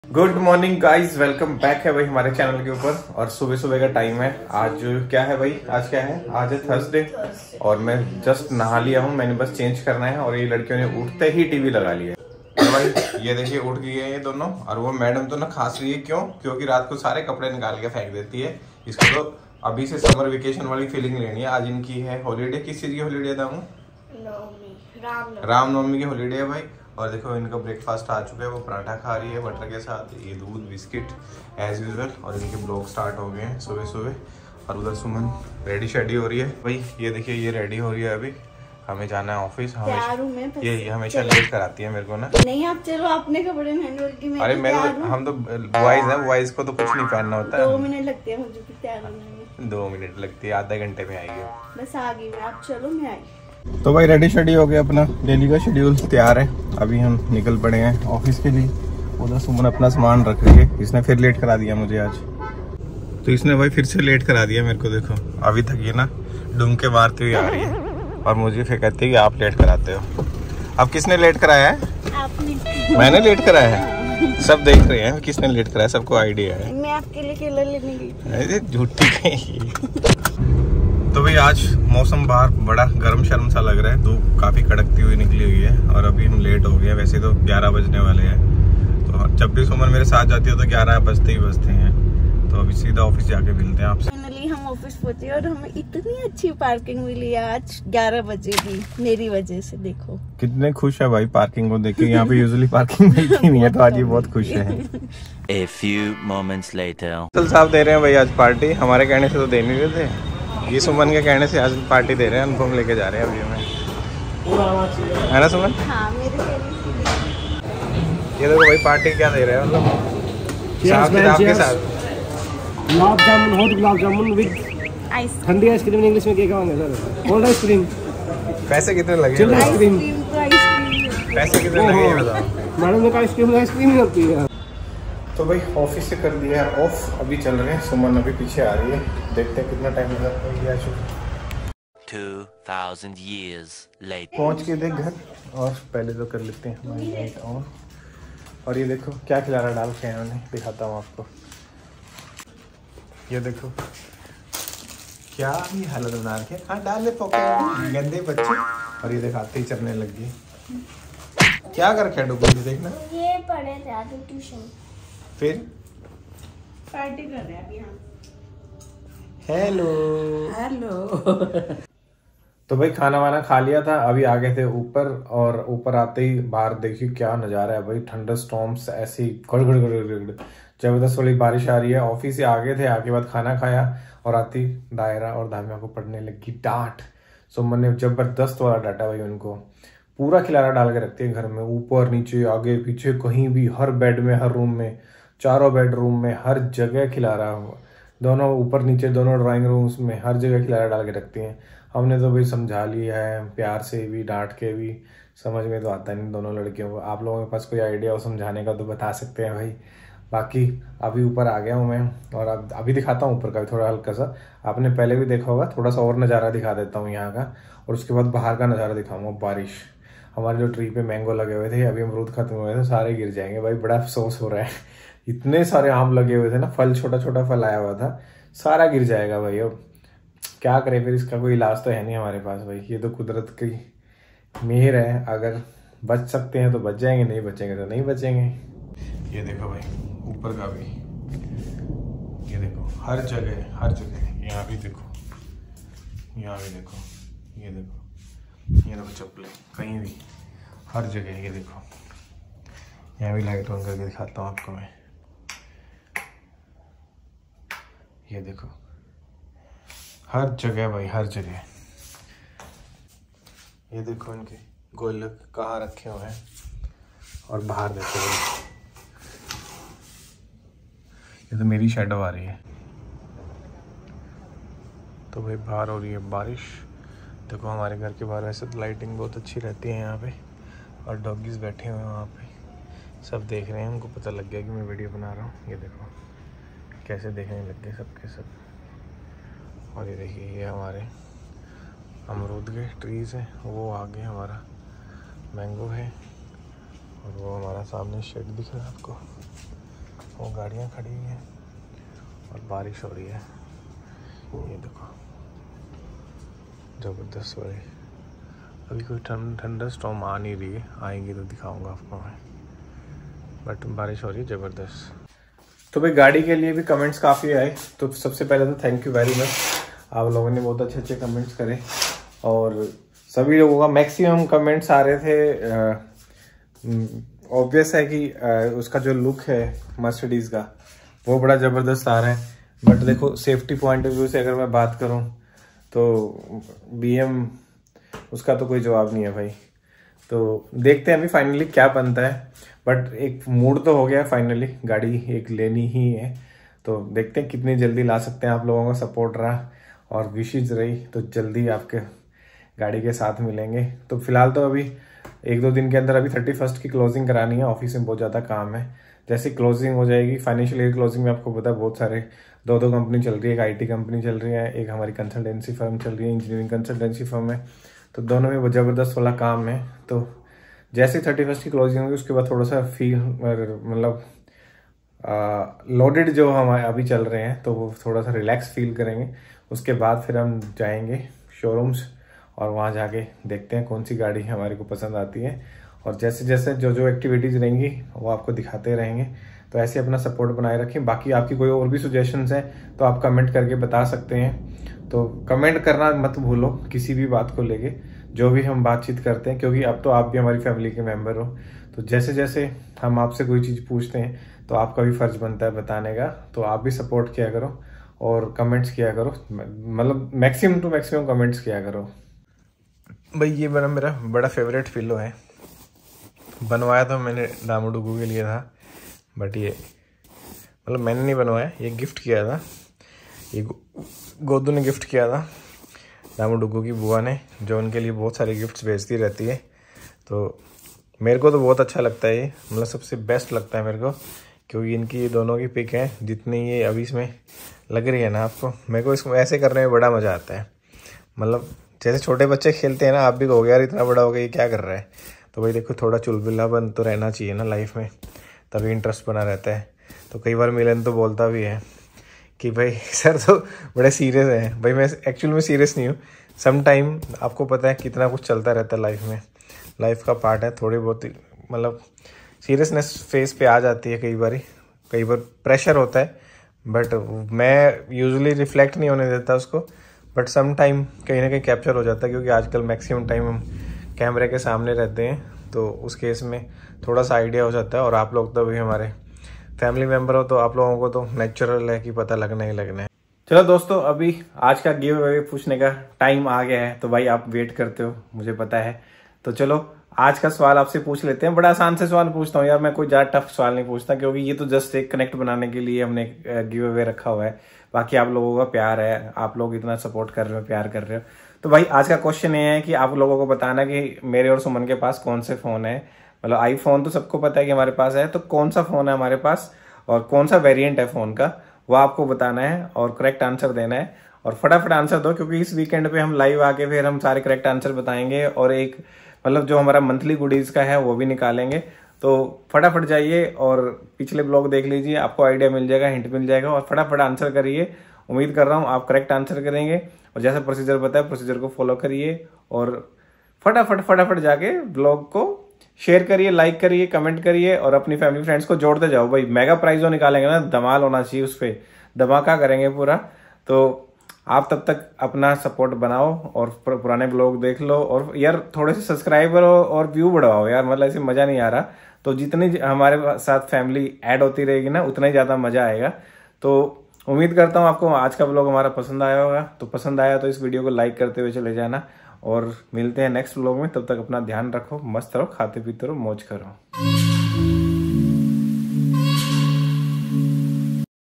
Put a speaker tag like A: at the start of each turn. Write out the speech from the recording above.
A: Good morning guys, welcome back है भाई हमारे चैनल के ऊपर। और सुबह सुबह का टाइम है। आज क्या है भाई, आज क्या है? आज है थर्सडे और मैं जस्ट नहा लिया हूँ। मैंने बस चेंज करना है और ये लड़कियों ने उठते ही टीवी लगा लिया है। और भाई ये देखिए उठ गई है ये दोनों। और वो मैडम तो ना खास रही है, क्यों? क्योंकि रात को सारे कपड़े निकाल के फेंक देती है। इसको तो अभी से समर वेकेशन वाली फीलिंग लेनी है। आज इनकी है हॉलीडे। किस चीज की हॉलीडे था? रामनवमी की हॉलीडे है भाई। और देखो इनका ब्रेकफास्ट आ चुका है। वो पराठा खा रही है बटर के साथ, ये दूध बिस्किट एज यूजुअल। और इनके ब्लॉग स्टार्ट हो गए हैं सुबह सुबह। और उधर सुमन रेडी शेडी हो रही है भाई। ये देखिए ये रेडी हो रही है। अभी हमें जाना है ऑफिस। ये हमेशा लेट कराती है मेरे को ना।
B: नहीं आप चलो, अपने कपड़े पहनो।
A: अरे मैं हम तो बॉयज हैं, बॉयज को तो कुछ नहीं पहनना होता है।
B: 2 मिनट लगते हैं मुझे तैयार होने में।
A: 2 मिनट लगती है, आधे घंटे में आएगी।
B: बस आ गई मैं, आप चलो मैं आई।
A: तो भाई रेडी शेडी हो गया, अपना डेली का शेड्यूल तैयार है। अभी हम निकल पड़े हैं ऑफिस के लिए। उधर सुमन अपना सामान रख रही है। इसने फिर लेट करा दिया मुझे आज। तो इसने भाई फिर से लेट करा दिया मेरे को। देखो अभी तक ये ना डुमके मारती हुई आ रही है और मुझे फिर कहती है कि आप लेट कराते हो। अब किसने लेट कराया है?
B: आपने।
A: मैंने लेट कराया है। सब देख रहे हैं किसने लेट कराया, सबको आइडिया है।
B: मैं आपके लिए केला लेने गई।
A: झूठी कहीं। तो भाई आज मौसम बाहर बड़ा गर्म शर्म सा लग रहा है। धूप काफी कड़कती हुई निकली हुई है और अभी हम लेट हो गए। वैसे तो 11 बजने वाले हैं। तो जब भी सुमन मेरे साथ जाती है तो 11 बजते ही बजते हैं। तो अभी सीधा ऑफिस जाके मिलते हैं आपसे।
B: फाइनली हम ऑफिस पहुंचे और हमें इतनी अच्छी पार्किंग मिली आज 11 बजे की, मेरी वजह से। देखो
A: कितने खुश है भाई पार्किंग को देख के। यहाँ पे यूजुअली पार्किंग मिलती नहीं है, तो आज ये बहुत खुश है।
C: A few moments later.
A: साहब दे रहे हैं भाई आज पार्टी। हमारे कहने से तो दे नहीं रहे थे, ये सुमन के कहने से आज पार्टी दे रहे हैं। अनुभव लेके जा रहे हैं अभी हमें, है ना सुमन?
B: हाँ मेरे कहने से।
A: ये देखो भाई पार्टी क्या दे रहे हैं, मतलब आपके साथ
D: gulab jamun, hot gulab jamun with
B: ice
D: ठंडी आइसक्रीम। इंग्लिश में क्या कहेंगे सर? Cold ice cream.
A: पैसे कितने लगे?
D: Chilled ice cream.
A: पैसे कितने लगे ये बताओ।
D: मैडम ने आइसक्रीम ही होती है।
A: तो भाई ऑफिस से कर दिया है ऑफ, अभी चल रहे हैं। सुमन अभी पीछे आ रही है, देखते हैं कितना टाइम लगा।
C: 2000 years later.
A: पहुंच के देख घर। और पहले तो कर लेते हैं हमारी लाइट ऑन। और ये देखो क्या खिलाना डाल के हैं उन्हें, दिखाता हूँ आपको। ये देखो क्या ही हालत बना रखी है। हाँ डाल ले पॉकेट, गंदे बच्चे। और ये दिखाते ही चलने लग गई। क्या कर रखे डुगू, देखना।
B: ये पढ़े थे आज ट्यूशन,
A: फिर
B: पार्टी कर रहे हैं अभी हम।
A: हेलो। तो भाई खाना वाना खा लिया था, अभी आ गए थे ऊपर। और ऊपर आते ही बाहर देखिए क्या नज़ारा है भाई। थंडर स्टॉर्म्स ऐसी गड़गड़ जबरदस्त वाली बारिश आ रही है। ऑफिस से आ गए थे, आके बाद खाना खाया और आती दायरा और धामिया को पड़ने लगी डांट। सुमन ने जबरदस्त वाला डांटा भाई उनको। पूरा खिलाना डाल के रखती है घर में, ऊपर नीचे आगे पीछे कहीं भी, हर बेड में, हर रूम में, चारों बेडरूम में, हर जगह खिलारा हुआ। दोनों ऊपर नीचे, दोनों ड्राइंग रूम्स में, हर जगह खिलारा डाल के रखती हैं। हमने तो भाई समझा लिया है, प्यार से भी डांट के भी। समझ में तो आता नहीं दोनों लड़कियों को। आप लोगों के पास कोई आइडिया हो समझाने का तो बता सकते हैं भाई। बाकी अभी ऊपर आ गया हूँ मैं और अब अभी दिखाता हूँ ऊपर का थोड़ा हल्का सा। आपने पहले भी देखा होगा, थोड़ा सा और नज़ारा दिखा देता हूँ यहाँ का। और उसके बाद बाहर का नज़ारा दिखाऊंगा। बारिश, हमारे जो ट्री पे मैंगो लगे हुए थे, अभी अमरूद खत्म हुए थे, सारे गिर जाएंगे भाई। बड़ा अफसोस हो रहा है। इतने सारे आम लगे हुए थे ना, फल छोटा छोटा फल आया हुआ था, सारा गिर जाएगा भाई। अब क्या करें फिर, इसका कोई इलाज तो है नहीं हमारे पास भाई। ये तो कुदरत की मेहर है। अगर बच सकते हैं तो बच जाएंगे, नहीं बचेंगे तो नहीं बचेंगे। ये देखो भाई ऊपर का भी, ये देखो हर जगह, हर जगह। यहाँ भी देखो, यहाँ भी देखो, ये देखो, ये देखो चप्पलें कहीं भी, हर जगह। ये देखो यहाँ भी लाइट ऑन करके दिखाता हूँ आपको मैं। ये देखो हर जगह भाई, हर जगह। ये देखो इनके गोलक कहाँ रखे हुए हैं। और बाहर देखो भाई, ये तो मेरी शैडो आ रही है। तो भाई बाहर हो रही है बारिश। देखो हमारे घर के बाहर वैसे तो लाइटिंग बहुत अच्छी रहती है यहाँ पे। और डॉगीज बैठे हुए हैं वहाँ पे, सब देख रहे हैं। उनको पता लग गया कि मैं वीडियो बना रहा हूँ। ये देखो कैसे देखने लग गए सब के सब। और ये देखिए ये हमारे अमरूद के ट्रीज़ हैं, वो आगे हमारा मैंगो है। और वो हमारा सामने शेड दिख रहा है आपको। देखो गाड़ियाँ खड़ी हुई हैं और बारिश हो रही है। ये देखो ज़बरदस्त हो रही है। अभी कोई ठंडा स्टॉर्म आ नहीं रही है, आएंगी तो दिखाऊंगा आपको मैं, बट बारिश हो रही है ज़बरदस्त। तो भाई गाड़ी के लिए भी कमेंट्स काफ़ी आए, तो सबसे पहले तो थैंक यू वेरी मच। आप लोगों ने बहुत अच्छे कमेंट्स करे और सभी लोगों का मैक्सिमम कमेंट्स आ रहे थे। ऑब्वियस है कि उसका जो लुक है मर्सिडीज़ का वो बड़ा ज़बरदस्त आ रहा है, बट देखो सेफ्टी पॉइंट ऑफ व्यू से अगर मैं बात करूं तो BM उसका तो कोई जवाब नहीं है भाई। तो देखते हैं अभी फाइनली क्या बनता है, बट एक मूड तो हो गया फाइनली, गाड़ी एक लेनी ही है। तो देखते हैं कितनी जल्दी ला सकते हैं। आप लोगों का सपोर्ट रहा और विशेष रही तो जल्दी आपके गाड़ी के साथ मिलेंगे। तो फिलहाल तो अभी 1-2 दिन के अंदर अभी 31 की क्लोजिंग करानी है, ऑफिस में बहुत ज़्यादा काम है। जैसे क्लोजिंग हो जाएगी, फाइनेंशियल ईयर क्लोजिंग में आपको पता है बहुत सारे 2 कंपनी चल रही है। एक IT कंपनी चल रही है, एक हमारी कंसल्टेंसी फर्म चल रही है, इंजीनियरिंग कंसल्टेंसी फर्म है। तो दोनों में ज़बरदस्त वाला काम है। तो जैसे 31 की क्लोजिंग होगी उसके बाद थोड़ा सा फील मतलब लोडेड जो हम अभी चल रहे हैं तो वो थोड़ा सा रिलैक्स फील करेंगे। उसके बाद फिर हम जाएंगे शोरूम्स और वहाँ जाके देखते हैं कौन सी गाड़ी हमारे को पसंद आती है, और जैसे जैसे जो एक्टिविटीज़ रहेंगी वो आपको दिखाते रहेंगे। तो ऐसे अपना सपोर्ट बनाए रखें। बाकी आपकी कोई और भी सजेशंस हैं तो आप कमेंट करके बता सकते हैं। तो कमेंट करना मत भूलो किसी भी बात को लेके, जो भी हम बातचीत करते हैं, क्योंकि अब तो आप भी हमारी फैमिली के मेंबर हो। तो जैसे जैसे हम आपसे कोई चीज़ पूछते हैं तो आपका भी फ़र्ज़ बनता है बताने का। तो आप भी सपोर्ट किया करो और कमेंट्स किया करो, मतलब मैक्सिमम टू मैक्सिमम कमेंट्स किया करो। भाई ये मेरा बड़ा फेवरेट पिलो है। बनवाया तो मैंने दामू डुगू के लिए था, बट ये मतलब मैंने नहीं बनवाया, ये गिफ्ट किया था, ये गोदू ने गिफ्ट किया था दामू डुगू की बुआ ने, जो उनके लिए बहुत सारे गिफ्ट्स भेजती रहती है। तो मेरे को तो बहुत अच्छा लगता है ये, मतलब सबसे बेस्ट लगता है मेरे को, क्योंकि इनकी दोनों की पिक है जितनी ये अभी इसमें लग रही है ना आपको, मेरे को इसको ऐसे करने में बड़ा मज़ा आता है। मतलब जैसे छोटे बच्चे खेलते हैं ना, आप भी कहोगे यार इतना बड़ा हो गया ये क्या कर रहा है। तो भाई देखो थोड़ा चुलबुलापन तो रहना चाहिए ना लाइफ में, तभी इंटरेस्ट बना रहता है। तो कई बार मिलन तो बोलता भी है कि भाई सर तो बड़े सीरियस हैं। भाई मैं एक्चुअल में सीरियस नहीं हूँ, सम टाइम आपको पता है कितना कुछ चलता रहता है लाइफ में, लाइफ का पार्ट है। थोड़ी बहुत मतलब सीरियसनेस फेस पे आ जाती है कई बार प्रेशर होता है, बट मैं यूजुअली रिफ्लेक्ट नहीं होने देता उसको, बट सम टाइम कहीं ना कहीं कैप्चर हो जाता है, क्योंकि आजकल मैक्सिमम टाइम हम कैमरे के सामने रहते हैं। तो उस केस में थोड़ा सा आइडिया हो जाता है। और आप लोग तो भी हमारे फैमिली मेम्बर हो, तो आप लोगों को तो नेचुरल है कि पता लगना ही लगना है। चलो दोस्तों, अभी आज का गिव अवे पूछने का टाइम आ गया है। तो भाई आप वेट करते हो, मुझे पता है। तो चलो आज का सवाल आपसे पूछ लेते हैं। बड़ा आसान से सवाल पूछता हूँ यार, मैं कोई ज़्यादा टफ सवाल नहीं पूछता, क्योंकि ये तो जस्ट एक कनेक्ट बनाने के लिए हमने गिव अवे रखा हुआ है। बाकी आप लोगों का प्यार है, आप लोग इतना सपोर्ट कर रहे हो, प्यार कर रहे हो। तो भाई आज का क्वेश्चन ये है कि आप लोगों को बताना कि मेरे और सुमन के पास कौन से फ़ोन है। मतलब आईफोन तो सबको पता है कि हमारे पास है, तो कौन सा फ़ोन है हमारे पास और कौन सा वेरिएंट है फ़ोन का, वो आपको बताना है और करेक्ट आंसर देना है। और फटाफट आंसर दो, क्योंकि इस वीकेंड पे हम लाइव आके फिर हम सारे करेक्ट आंसर बताएंगे और एक मतलब जो हमारा मंथली गुडीज का है वो भी निकालेंगे। तो फटाफट जाइए और पिछले ब्लॉग देख लीजिए, आपको आइडिया मिल जाएगा, हिंट मिल जाएगा, और फटाफट आंसर करिए। उम्मीद कर रहा हूँ आप करेक्ट आंसर करेंगे, और जैसा प्रोसीजर बताया प्रोसीजर को फॉलो करिए और फटाफट जाके ब्लॉग को शेयर करिए, लाइक करिए, कमेंट करिए और अपनी फैमिली फ्रेंड्स को जोड़ते जाओ। भाई मेगा प्राइजो निकालेंगे ना, धमाल होना चाहिए, उस पर धमाका करेंगे पूरा। तो आप तब तक अपना सपोर्ट बनाओ और पुराने ब्लॉग देख लो, और यार थोड़े से सब्सक्राइबर और व्यू बढ़ाओ यार, मतलब ऐसे मजा नहीं आ रहा। तो जितनी हमारे साथ फैमिली ऐड होती रहेगी ना, उतना ही ज्यादा मजा आएगा। तो उम्मीद करता हूँ आपको आज का ब्लॉग हमारा पसंद आया होगा। तो पसंद आया तो इस वीडियो को लाइक करते हुए चले जाना, और मिलते हैं नेक्स्ट ब्लॉग में। तब तक अपना ध्यान रखो, मस्त रहो, खाते पीते रहो, मौज करो।